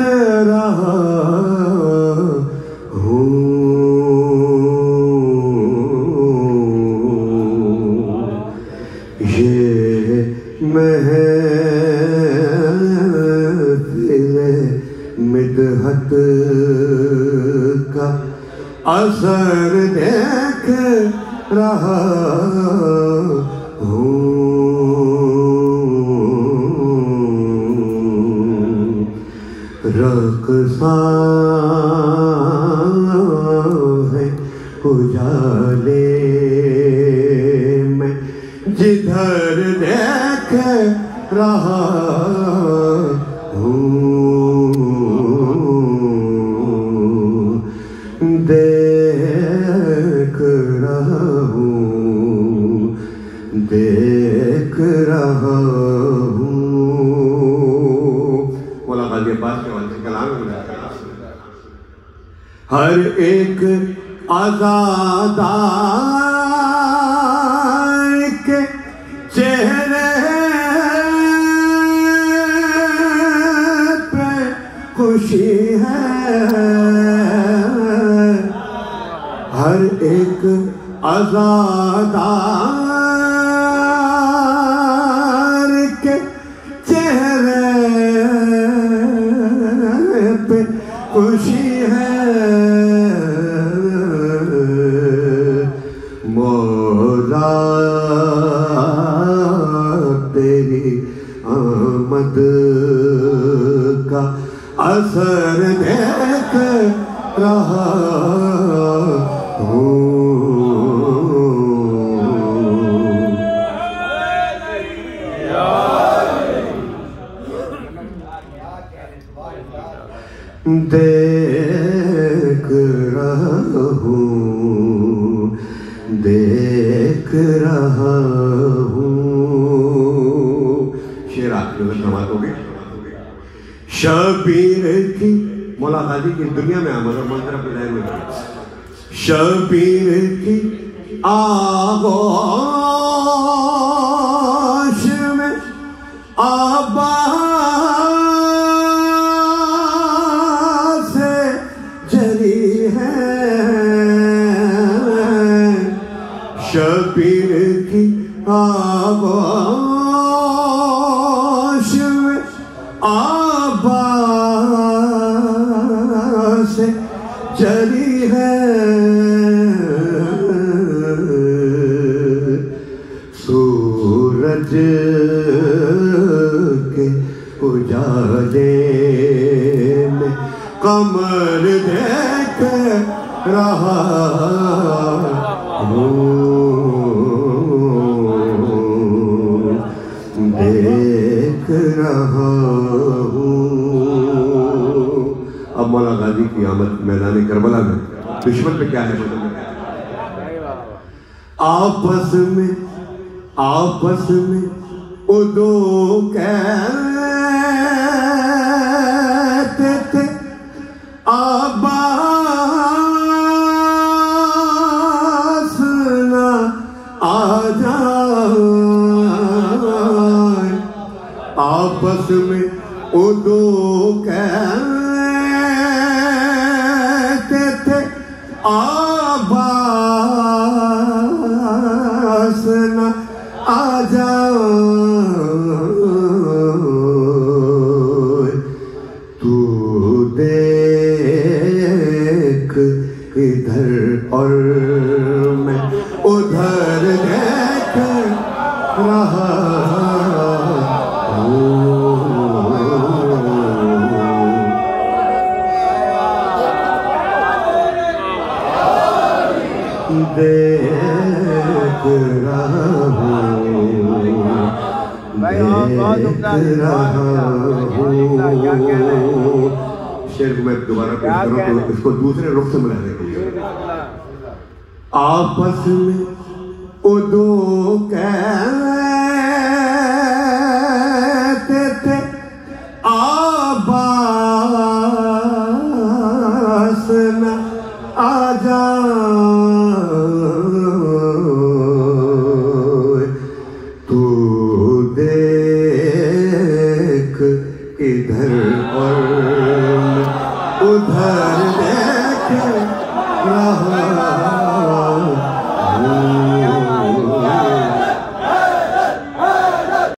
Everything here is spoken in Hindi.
रहा हूँ ये महफिल मिदहत का असर देख रहा हूँ। रक़्सा है उजाले में जिधर देख रहा हूँ। देख रहा हूँ, देख रहा हूँ। बोला गाजी पास के वाले कलाम में हर एक आज़ादार के चेहरे पे खुशी है। हर एक आज़ादार के चेहरे पे खुशी है। मौला तेरी आमद का असर देख रहा हूँ। देख रहा हूँ, देख रहा हूँ। शेर आपकी समात हो गई। शबीर की मौला गाजी की दुनिया में आमद और मंत्र अपने में शबीर की आगोश में आबाद से जरी है। शबीर की आगोश में आबाद से जरी है। सूरज के उजाले में कमर देख रहा हूँ। देख रहा हूँ। अब मौला गाजी की आमद मैदान करबला में दुश्मन पे क्या है आपस में उदो कहते थे आबास ना आ जाए। आपस में उदो कहते थे आबास ना आ जाओ। तू देख इधर और मैं उधर देख रहा हूँ। देख रहा हूँ, देख रहा हूँ। शेर को मैं दोबारा पेश करूँ तो इसको दूसरे रुख से मिलाने के लिए आपस में उदो कहते थे आबास न आ जाए। तू देख इधर और था